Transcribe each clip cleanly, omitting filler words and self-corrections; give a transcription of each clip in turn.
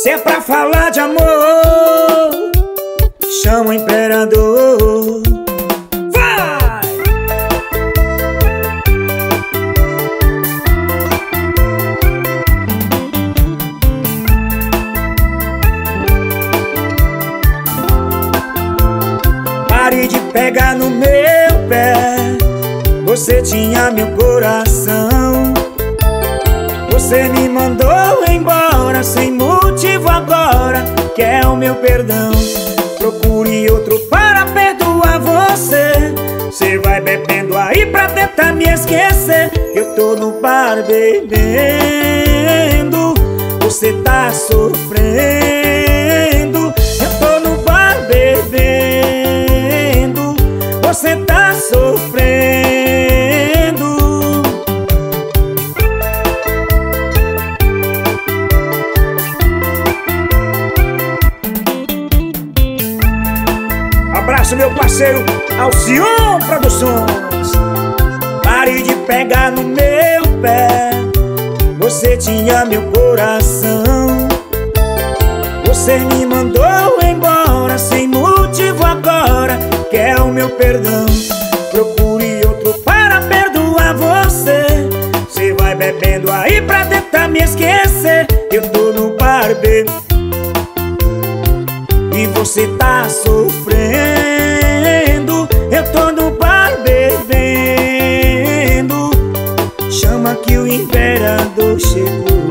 Se é pra falar de amor, chama o imperador. Vai! Pare de pegar no meu pé, você tinha meu coração. Você me mandou embora sem motivo, agora quer o meu perdão. Procure outro para perdoar você. Você vai bebendo aí pra tentar me esquecer. Eu tô no bar bebendo, você tá sofrendo. Eu tô no bar bebendo, você tá sofrendo. Abraço meu parceiro Alcion Produções. Pare de pegar no meu pé, você tinha meu coração. Você me mandou embora sem motivo, agora quer o meu perdão. Procure outro para perdoar você. Você vai bebendo aí pra tentar me esquecer. Eu tô no bar bebendo e você tá sofrendo. Eu tô no bar bebendo, chama que o imperador chegou.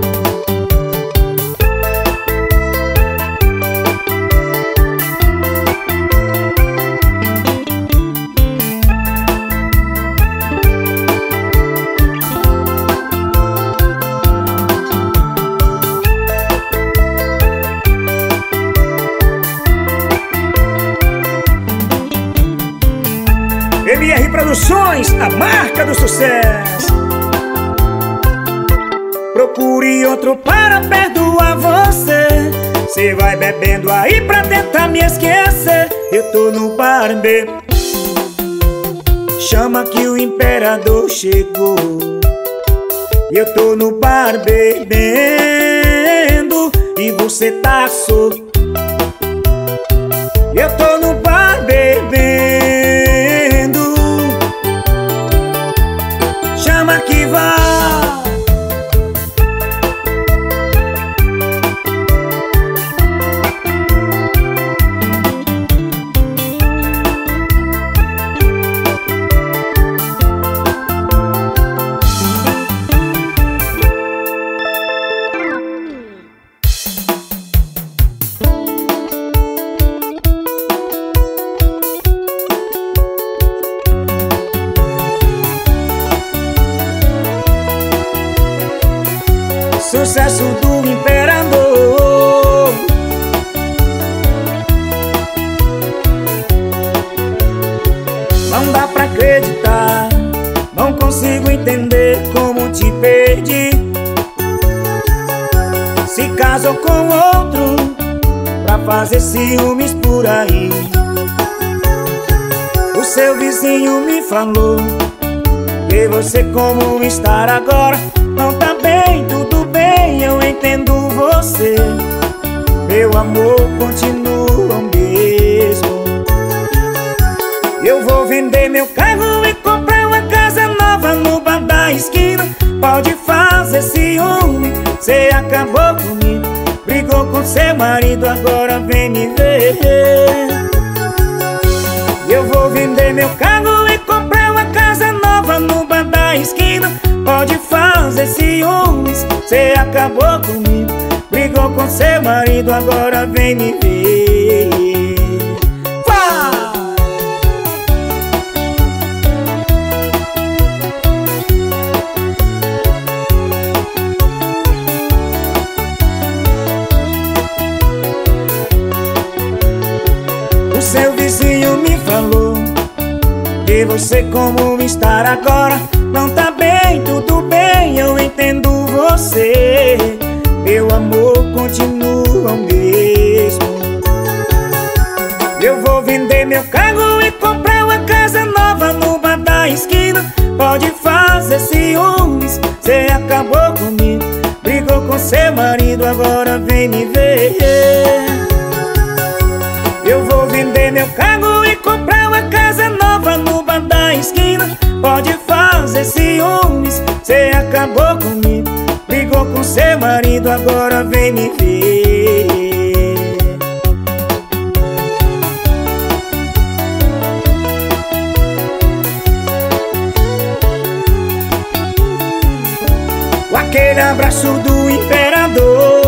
MR Produções, a marca do sucesso. Procure outro para perdoar você. Você vai bebendo aí pra tentar me esquecer. Eu tô no bar bebendo, chama que o imperador chegou. Eu tô no bar bebendo e você tá solto. Eu tô no bar bebendo, chama que vai. Sucesso do imperador. Não dá pra acreditar, não consigo entender como te perdi. Se casou com outro pra fazer ciúmes por aí. O seu vizinho me falou que você como estar agora não tá bem, tudo bem, eu entendo você. Meu amor continua o mesmo. Eu vou vender meu carro e comprar uma casa nova no bar da esquina. Pode fazer ciúme, cê acabou comigo. Brigou com seu marido, agora vem me ver. Eu vou vender meu carro e comprar uma casa nova no bar da esquina. Pode fazer ciúmes, cê acabou comigo. Brigou com seu marido, agora vem me ver. Vai! O seu vizinho me falou que você como estar agora não tá bem, tudo bem, eu entendo você. Meu amor continua o mesmo. Eu vou vender meu carro e comprar uma casa nova no bar da esquina. Pode fazer ciúmes, cê acabou comigo. Brigou com com seu marido, agora vem me ver. Eu vou vender meu carro e comprar uma casa nova no bar da esquina. Pode fazer ciúmes, cê acabou comigo. Brigou com seu marido, agora vem me ver. Com aquele abraço do imperador,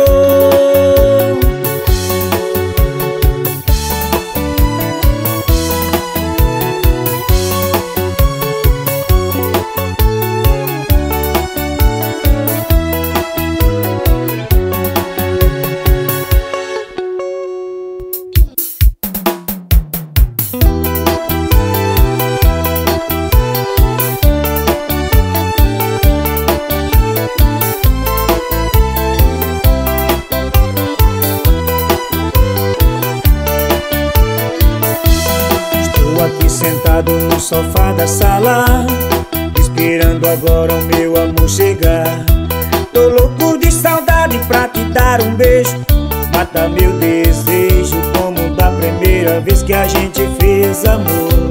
sentado no sofá da sala, esperando agora o meu amor chegar. Tô louco de saudade pra te dar um beijo, mata meu desejo como da primeira vez que a gente fez amor.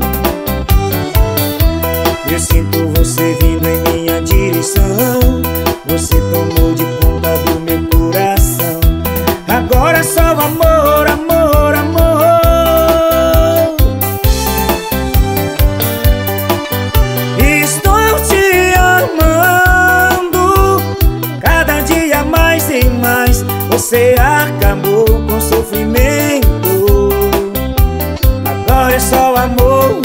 Eu sinto você vindo em minha direção, você tomou de conta do meu coração. Agora é só amor, amor, amor. Você acabou com sofrimento, agora é só amor.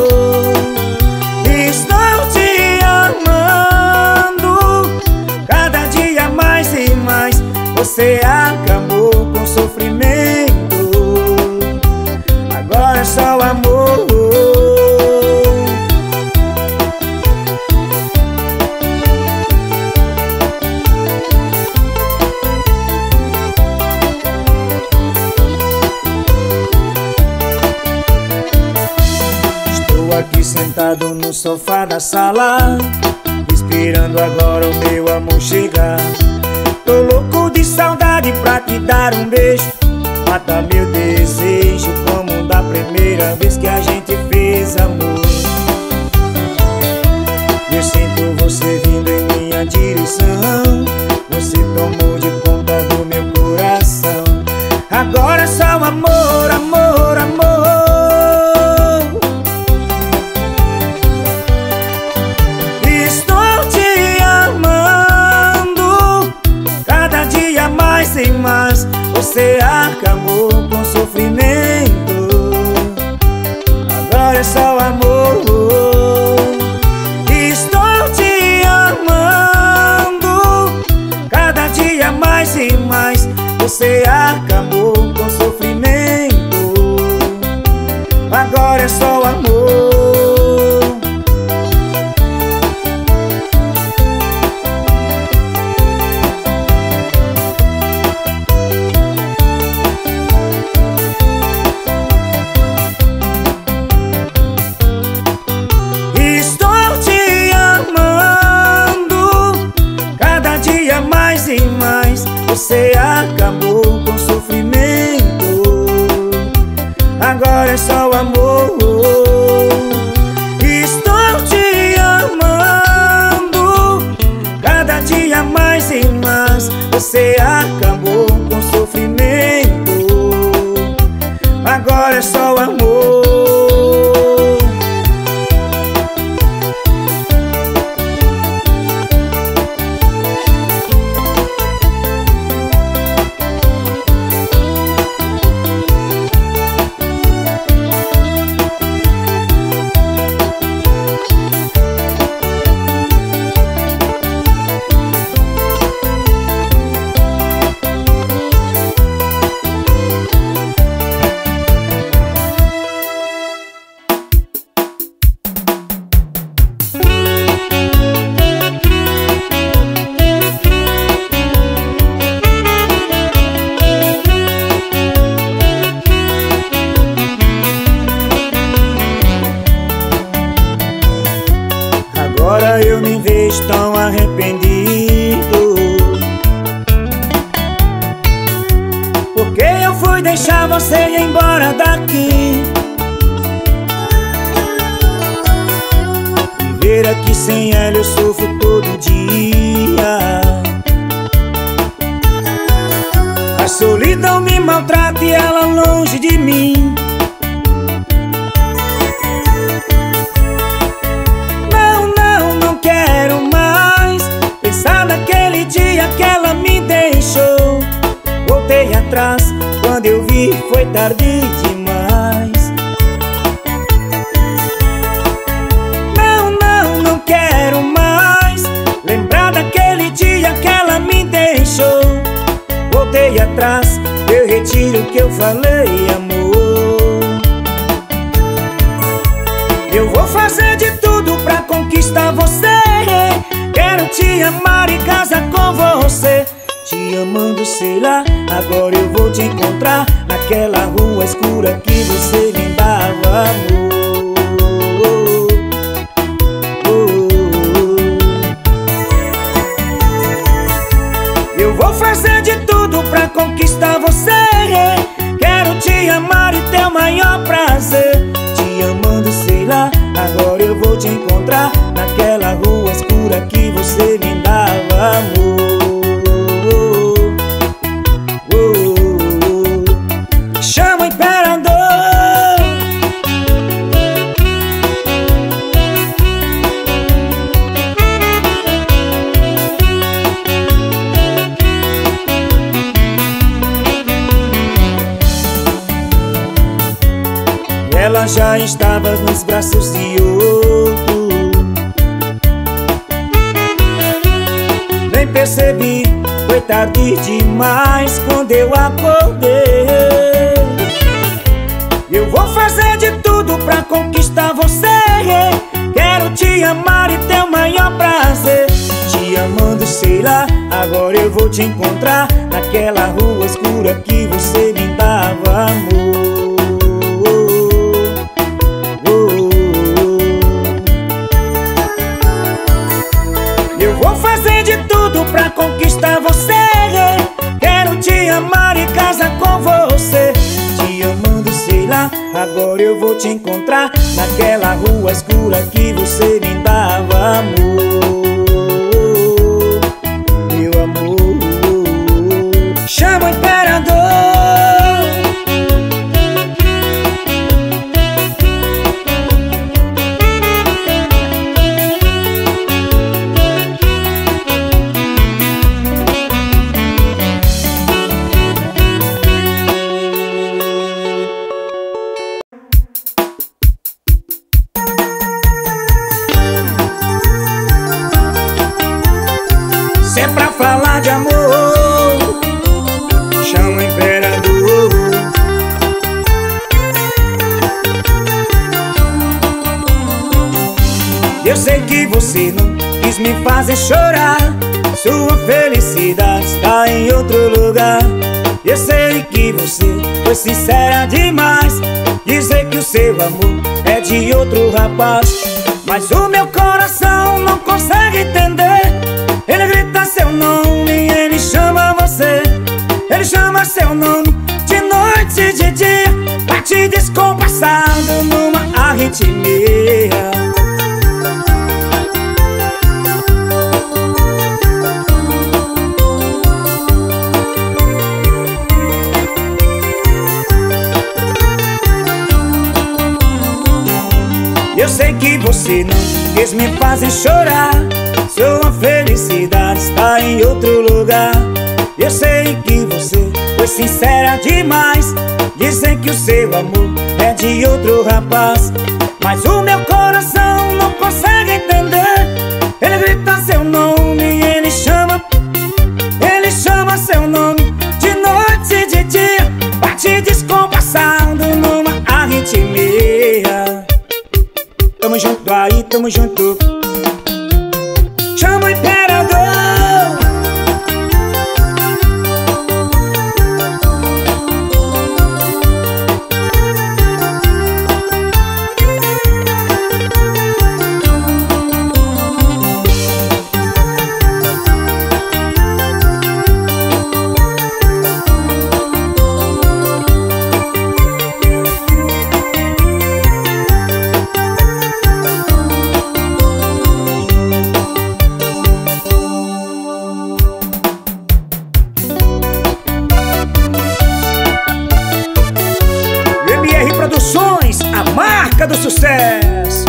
Estou te amando, cada dia mais e mais. Você acabou com sofrimento, agora é só amor. Aqui sentado no sofá da sala, esperando agora o meu amor chegar. Tô louco de saudade pra te dar um beijo, mata meu desejo como da primeira vez que a gente fez amor. Eu sinto você vindo em minha direção, você tomou de conta do meu coração. Agora é só amor, amor, amor. Mas você acabou com sofrimento, agora é só amor. Estou te amando, cada dia mais e mais. Você acabou com sofrimento, agora é só amor. Você acabou com sofrimento, agora é só amor. Estou te amando, cada dia mais e mais. Você acabou com sofrimento, agora é só amor. Agora eu me vejo tão arrependido que sem ela eu sofro todo dia. A solidão me maltrata e ela longe de mim. Não quero mais pensar naquele dia que ela me deixou. Voltei atrás, quando eu vi foi tarde demais. Não quero mais lembrar daquele dia que ela me deixou. Voltei atrás, eu retiro o que eu falei, amor. Eu vou fazer de tudo pra conquistar você. Quero te amar e casar com você. Te amando, sei lá, agora eu vou te encontrar naquela rua escura que você me dava amor. Eu vou fazer de tudo pra conquistar você. Quero te amar e ter o maior prazer. Te amando, sei lá, agora eu vou te encontrar naquela rua escura que você me dava amor. Chama o imperador. Ela já estava nos braços de outro. Nem percebi, foi tarde demais quando eu acordei. Eu vou fazer de tudo pra conquistar você. Quero te amar e ter o maior prazer. Te amando, sei lá, agora eu vou te encontrar naquela rua escura que você me dava amor. Eu vou fazer de tudo pra conquistar você. Quero te amar e casar com você. Te amando, sei lá, agora eu vou te encontrar naquela rua escura que você me dava amor. Meu amor. Chama o imperador. Se é pra falar de amor, chama o imperador. Eu sei que você não quis me fazer chorar. Sua felicidade está em outro lugar. Eu sei que você foi sincera demais, dizer que o seu amor é de outro rapaz. Mas o meu coração não consegue entender. Ele grita seu nome e ele chama você. Ele chama seu nome de noite e de dia, bate descompassado numa arritmia. Eu sei que você não quis me fazer chorar. Sua felicidade está em outro lugar. Eu sei que você foi sincera demais, dizer que o seu amor é de outro rapaz. Mas o meu coração não consegue entender. Ele grita seu nome e ele chama seu nome de noite e de dia, bate descompassado numa arritmia. Tamo junto aí, tamo junto. Chama o imperador. Produções, a marca do sucesso.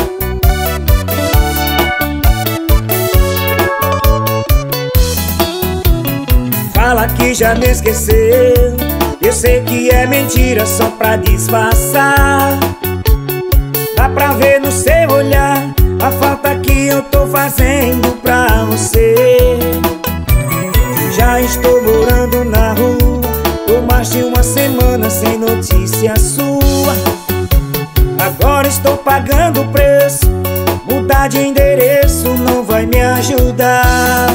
Fala que já me esqueceu, eu sei que é mentira só pra disfarçar. Dá pra ver no seu olhar a falta que eu tô fazendo pra você. Já estou morando na rua, tô mais de uma semana sem notícia sua. Agora estou pagando o preço, mudar de endereço não vai me ajudar.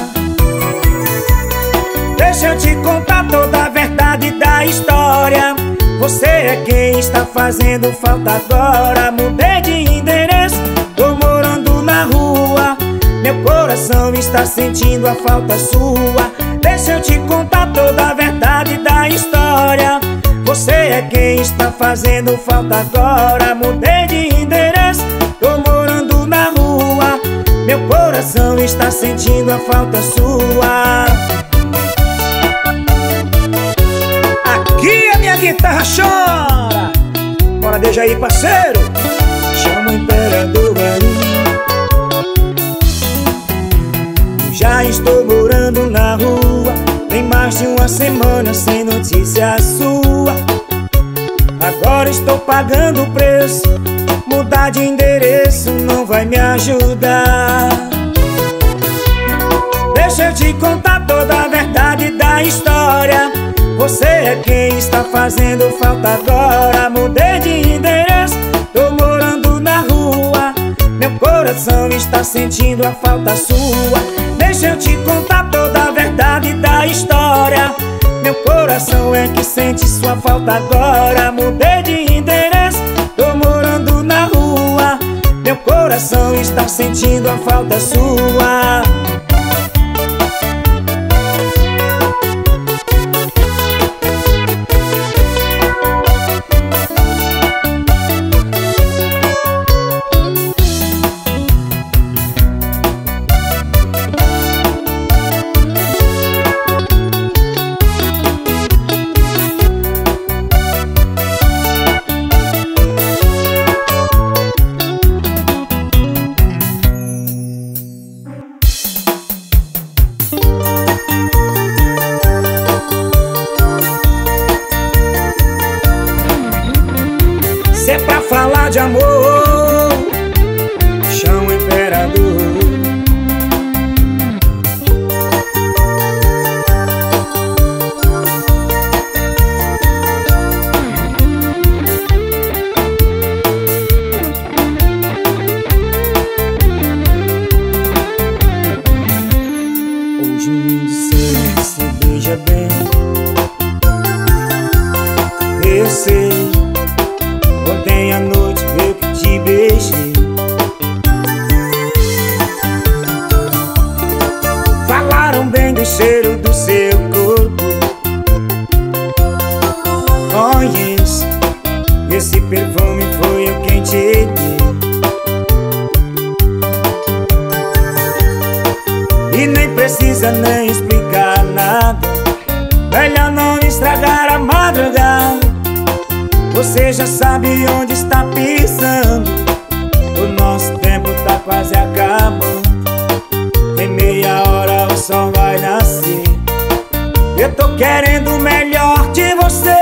Deixa eu te contar toda a verdade da história. Você é quem está fazendo falta agora. Mudei de endereço, tô morando na rua. Meu coração está sentindo a falta sua. Deixa eu te contar toda a verdade da história. Você é quem está fazendo falta agora. Mudei de endereço, tô morando na rua. Meu coração está sentindo a falta sua. Aqui a minha guitarra chora. Bora, deixa aí, parceiro. Chama o imperador aí. Já estou morando na rua, tem mais de uma semana sem notícia sua. Agora estou pagando o preço, mudar de endereço não vai me ajudar. Deixa eu te contar toda a verdade da história. Você é quem está fazendo falta agora. Mudei de endereço, tô morando na rua. Meu coração está sentindo a falta sua. Deixa eu te contar toda a verdade da história. Meu coração é que sente sua falta agora. Mudei de endereço, tô morando na rua. Meu coração está sentindo a falta sua. Se é pra falar de amor, chama o imperador. Hoje me disseram que se beija bem. Eu sei, ontem à noite eu que te beijei. Falaram bem do cheiro do seu corpo. Conheço, esse perfume foi eu quem te dei. E nem precisa nem explicar nada, melhor não estragar a madrugada. Você já sabe onde está pisando. O nosso tempo tá quase acabando. Em meia hora o sol vai nascer. Eu tô querendo o melhor de você.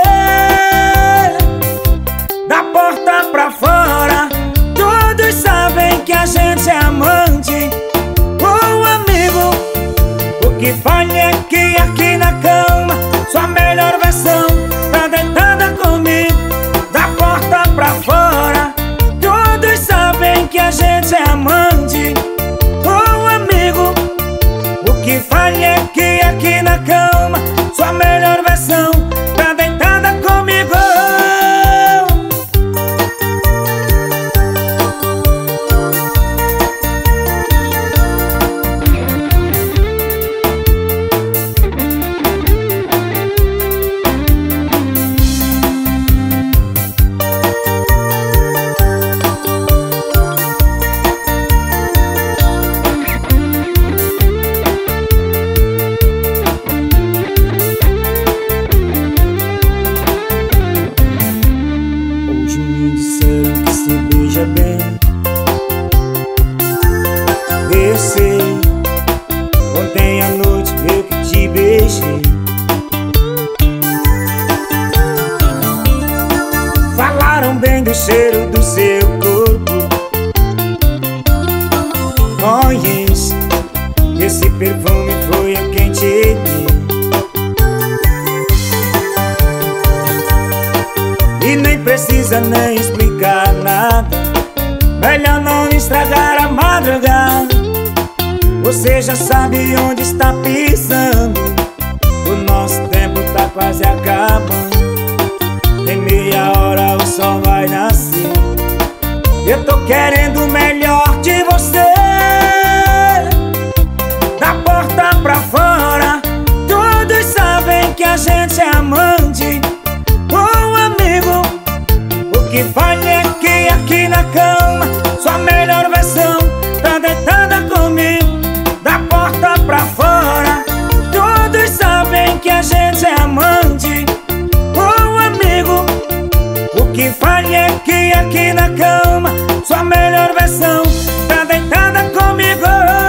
Da porta pra fora, todos sabem que a gente é amante ou amigo. O que vale é que aqui na cama sua melhor versão tá deitada comigo. Da porta pra fora, todos sabem que a gente é amante ou amigo. O que vale é que aqui na cama sua melhor versão tá deitada cheiro do seu corpo. Conheço, esse perfume foi eu quem te dei. E nem precisa nem explicar nada, melhor não estragar a madrugada. Você já sabe onde está pisando, o nosso tempo tá quase acabando. Em meia hora o sol vai nascer. Eu tô querendo o melhor de você. Da porta pra fora, todos sabem que a gente é amante. Um amigo, o que vale é que aqui na cama sua melhor versão tá deitada comigo. Da porta pra fora, todos sabem que a gente é amante. Um amigo, o que vale é que aqui na cama sua melhor versão tá deitada comigo.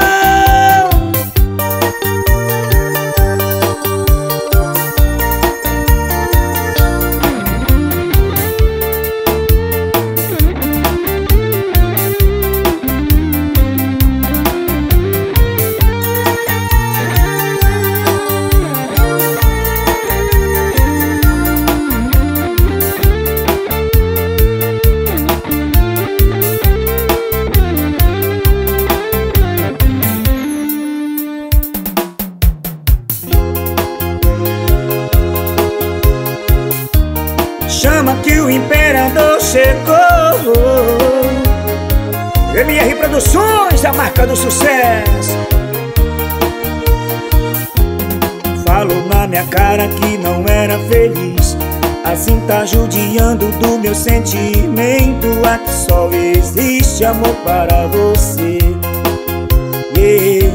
Chama que o imperador chegou. MR Produções, a marca do sucesso. Falou na minha cara que não era feliz, assim tá judiando do meu sentimento. Aqui só existe amor para você, yeah.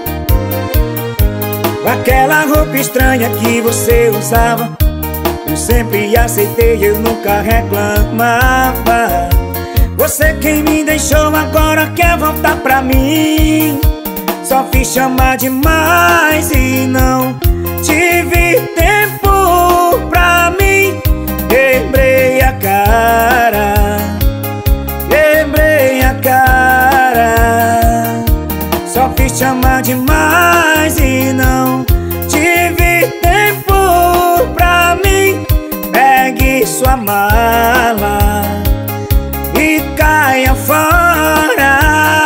Aquela roupa estranha que você usava, eu sempre aceitei, eu nunca reclamava. Você quem me deixou agora quer voltar pra mim. Só fiz chamar demais e não tive tempo pra mim. Quebrei a cara, quebrei a cara. Só fiz chamar demais e não tive tempo pra mim. Pegue sua mala e caia fora.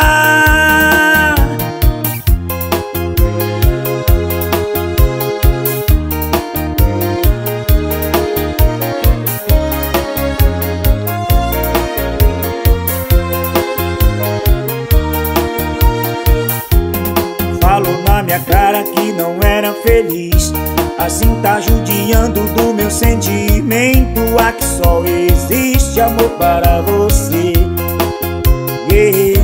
Falou na minha cara que não era feliz, assim tá judiando do meu sentimento. Aqui só existe amor para você, yeah.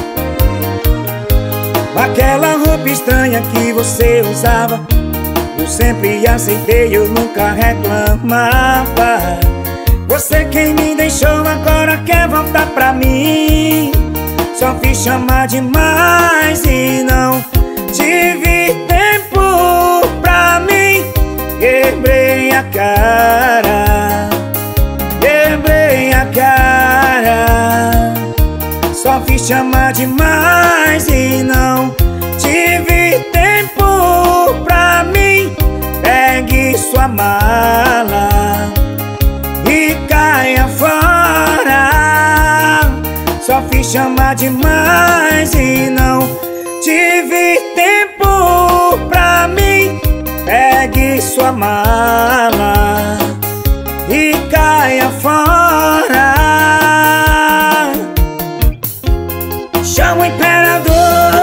Aquela roupa estranha que você usava, eu sempre aceitei, eu nunca reclamava. Você quem me deixou agora quer voltar pra mim. Só fiz chamar demais e não tive tempo pra mim. Quebrei a cara, quebrei a cara. Só fiz chamar demais e não tive tempo pra mim. Pegue sua mala e caia fora. Só fiz chamar demais e não tive tempo pra mim. Pegue sua mala e caia fora. Chama o imperador.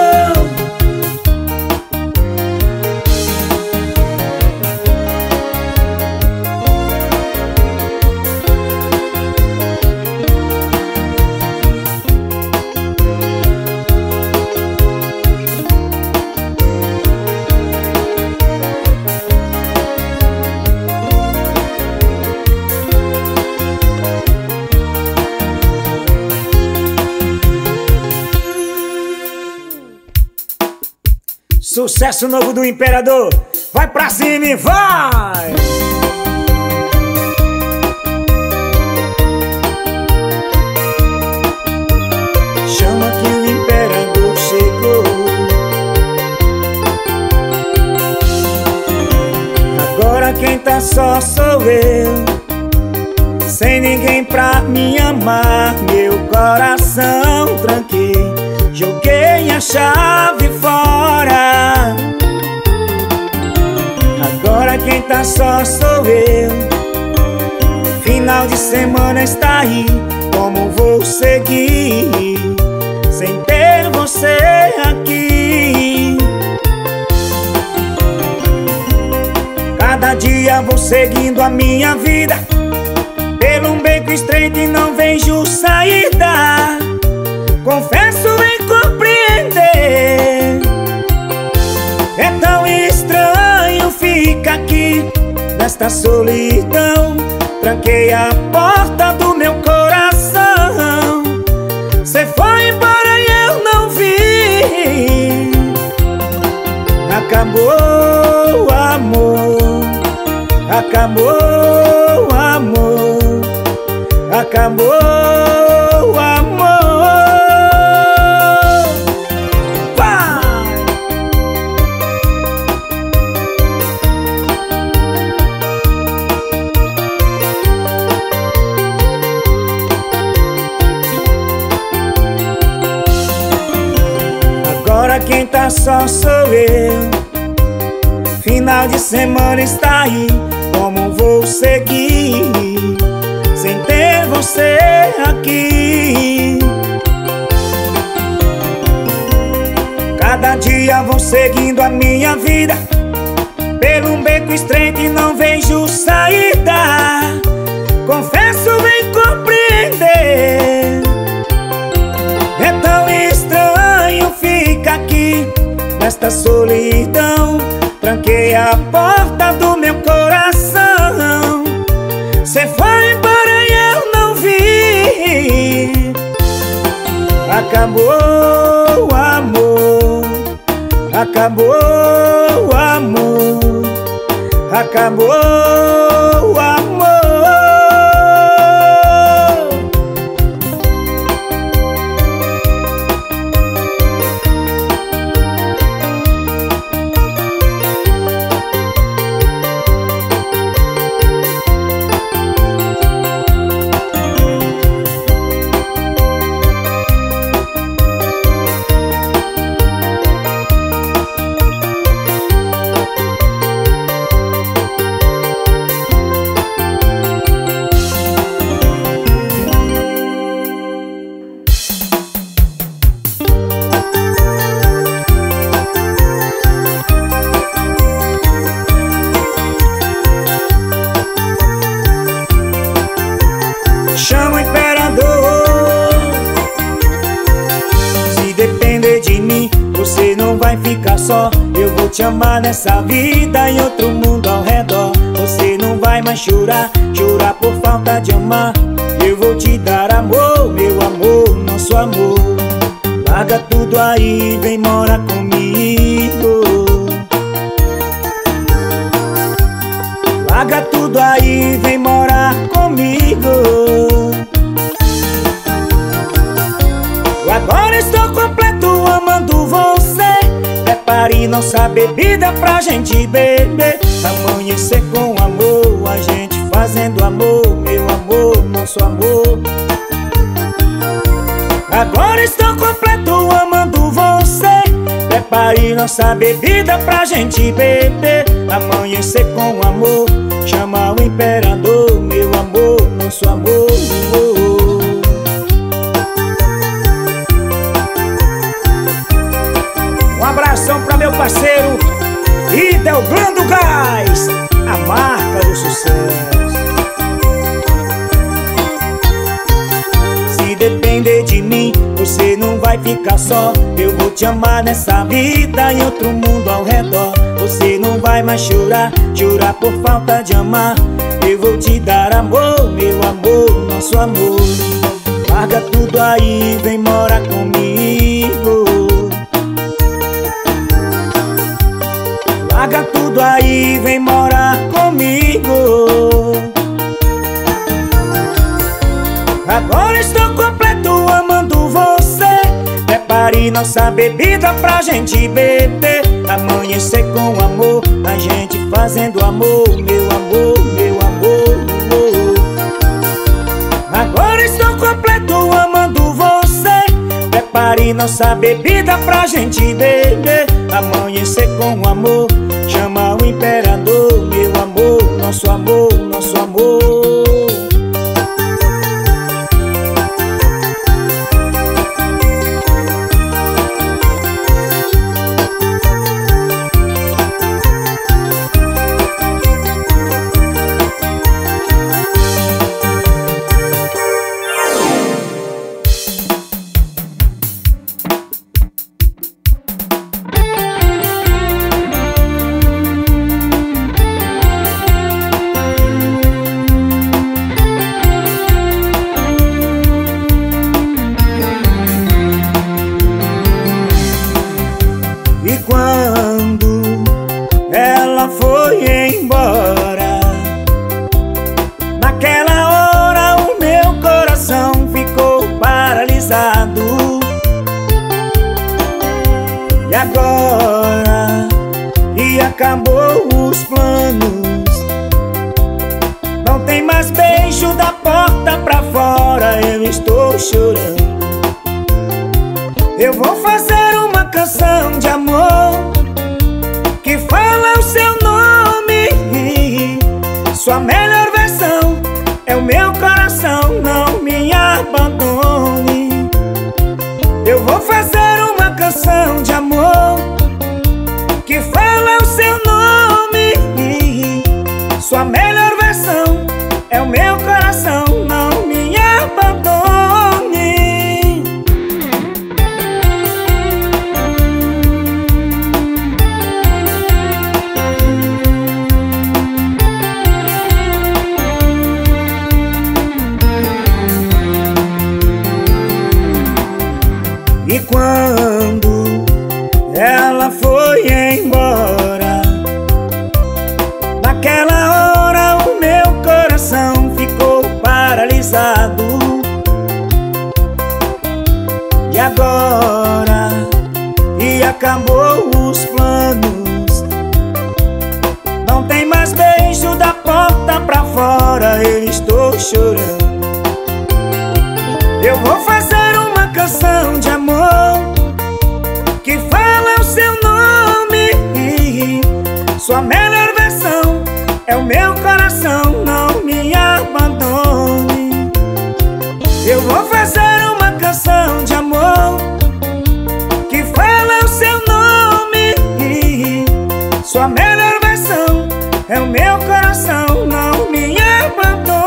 Sucesso novo do imperador. Vai pra cima e vai! só sou eu, sem ninguém pra me amar. Meu coração tranquei, joguei a chave fora. Agora quem tá só sou eu. Final de semana está aí, como vou seguir sem ter você aqui? Cada dia vou seguindo a minha vida pelo um beco estreito e não vejo saída. Confesso em compreender, é tão estranho ficar aqui nesta solidão. Tranquei a porta do meu coração, cê foi embora e eu não vi. Acabou o amor, acabou o amor, acabou o amor. Agora quem tá só sou eu. Final de semana está aí, como vou seguir sem ter você aqui? Cada dia vou seguindo a minha vida pelo um beco estreito e não vejo saída. Confesso em compreender, é tão estranho ficar aqui nesta solidão. Tranquei a porta do meu coração, cê foi embora e eu não vi. Acabou o amor, acabou o amor, acabou o amor. Chama o imperador. Se depender de mim, você não vai ficar só. Eu vou te amar nessa vida e outro mundo ao redor. Você não vai mais chorar, chorar por falta de amar. Eu vou te dar amor, meu amor, nosso amor. Larga tudo aí, vem morar comigo. Larga tudo aí, vem morar comigo. Agora estou completo amando você. Prepare nossa bebida pra gente beber. Amanhecer com amor, a gente fazendo amor. Meu amor, nosso amor. Agora estou completo amando você. Prepare nossa bebida pra gente beber. Amanhecer com amor, chama o imperador. Meu amor, nosso amor. Um abração pra meu parceiro Idelgrando Gás, a marca do sucesso. Se depender de mim, você não vai ficar só. Eu vou te amar nessa vida e outro mundo ao redor. Você não vai mais chorar, chorar por falta de amar. Eu vou te dar amor, meu amor, nosso amor. Larga tudo aí, vem morar comigo. Larga tudo aí, vem morar comigo. Agora estou completo amando você. Prepare nossa bebida pra gente beber. amanhecer com amor, a gente fazendo amor, meu amor, meu amor. Agora estou completo amando você. Prepare nossa bebida pra gente beber, amanhecer com amor, chama o imperador, meu amor, nosso amor, nosso amor. E quando ela foi embora, naquela hora o meu coração ficou paralisado. E agora que acabou os planos, não tem mais beijo da porta pra fora, eu estou chorando. Eu vou fazer uma canção de amor que fala o seu nome. Sua melhor versão é o meu coração, não me abandone. Eu vou fazer uma canção de amor que fala o seu nome. Sua melhor versão é o meu coração, não me abandone. E quando ela foi embora, naquela hora o meu coração ficou paralisado. E agora que acabou os planos, não tem mais beijo da porta pra fora, eu estou chorando. Eu vou fazer uma canção de amor que fala o seu nome. Sua melhor versão é o meu coração, não me abandone. Eu vou fazer uma canção de amor que fala o seu nome. Sua melhor versão é o meu coração, não me abandone.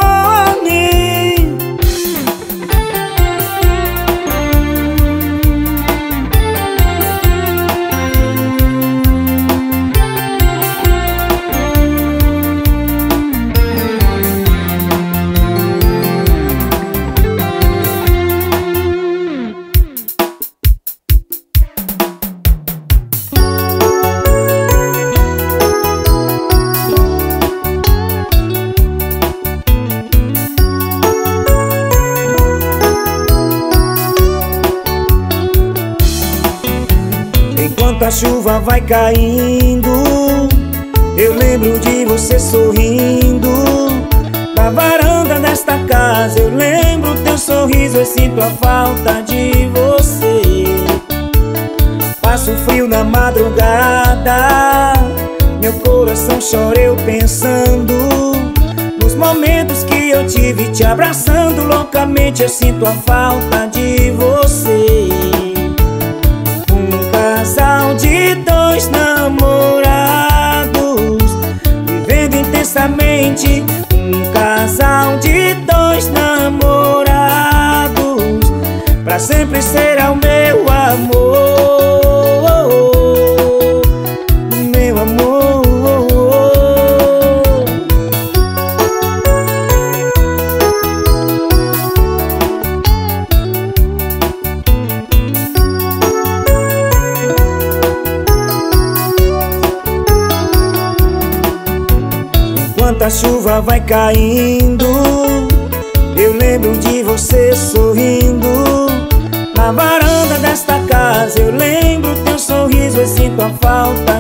Enquanto a chuva vai caindo, eu lembro de você sorrindo. Na varanda desta casa eu lembro teu sorriso, eu sinto a falta de você. Passo frio na madrugada, meu coração chora eu pensando nos momentos que eu tive te abraçando. Loucamente eu sinto a falta de você. Casal de dois namorados, vivendo intensamente. Um casal de dois namorados, pra sempre será o meu amor, meu amor. Enquanto a chuva vai caindo, eu lembro de você sorrindo. Na varanda desta casa eu lembro teu sorriso, eu sinto a falta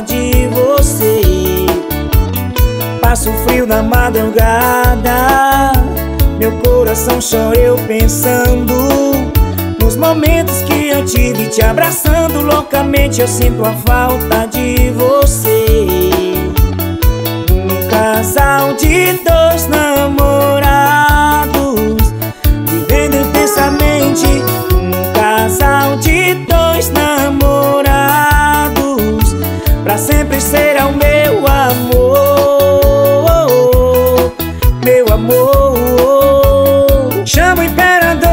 na madrugada, meu coração chora eu pensando nos momentos que eu tive te abraçando. Loucamente eu sinto a falta de você. Um casal de dois namorados vivendo intensamente. Um casal de dois namorados pra sempre será o meu amor. Meu amor, chama o imperador.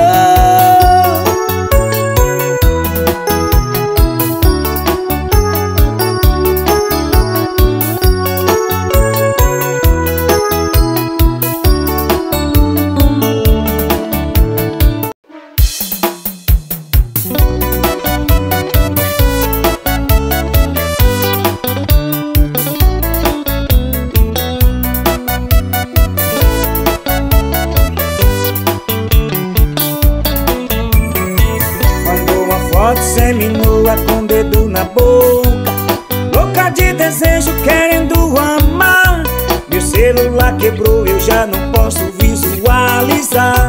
Seminua com o dedo na boca, louca de desejo querendo amar. Meu celular quebrou, eu já não posso visualizar.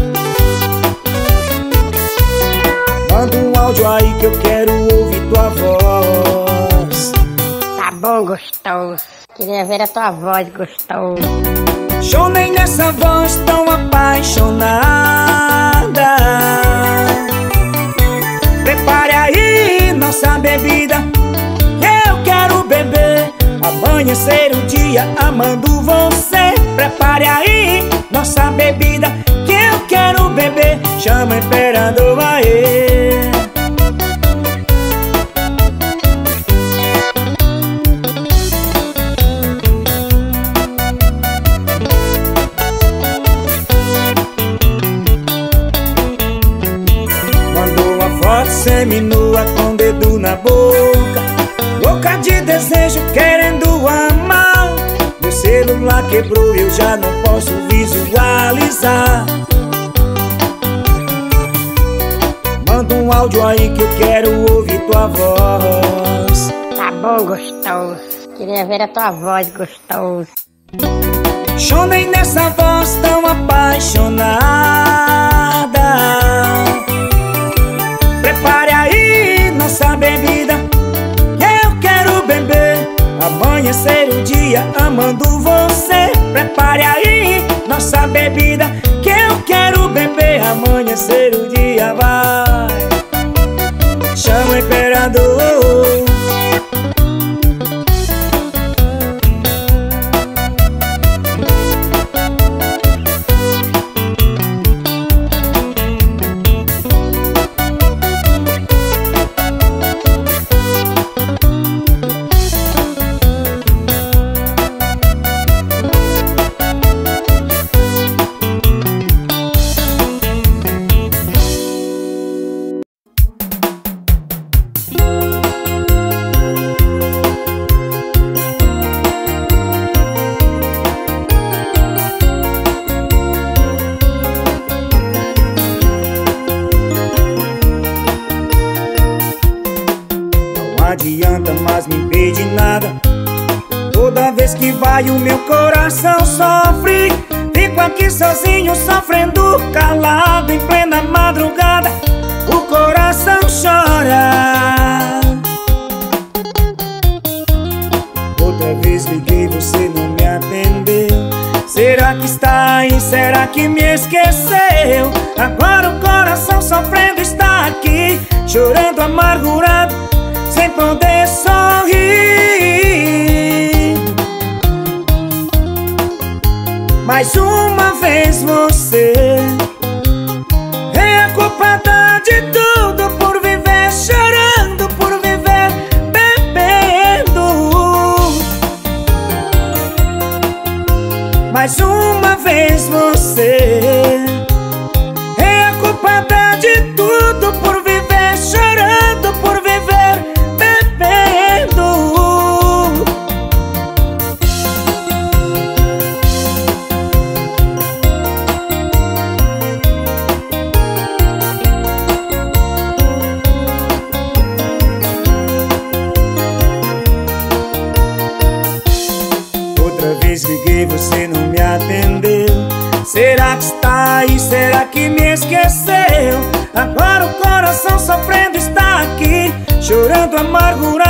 Manda um áudio aí que eu quero ouvir tua voz. Tá bom, gostoso. Queria ver a tua voz, gostoso. Chorei nessa voz tão apaixonada. Prepare aí nossa bebida, que eu quero beber, amanhecer o dia amando você. Prepare aí nossa bebida, que eu quero beber, chama o imperador aí. Seminua com o dedo na boca, louca de desejo querendo amar. Meu celular quebrou, eu já não posso visualizar. Manda um áudio aí que eu quero ouvir tua voz. Tá bom, gostoso. Queria ver a tua voz, gostoso. Chorei nessa voz tão apaixonada. Prepare aí nossa bebida, eu quero beber, amanhecer o dia amando você. Prepare aí nossa bebida, que eu quero beber, amanhecer o dia vai. Chama o imperador. Não adianta mais me pedir nada. Toda vez que vai o meu coração sofre. Fico aqui sozinho sofrendo calado. Em plena madrugada o coração chora. Outra vez liguei, você não me atendeu. Será que está aí? Será que me esqueceu? Agora o coração sofrendo está aqui, chorando amargurado, sem poder sorrir. Mais uma vez você é a culpada de tudo, por viver chorando, por viver bebendo. Mais uma vez você é a culpada de tudo, por viver chorando, por viver bebendo. esqueceu. Agora o coração sofrendo está aqui, chorando amargura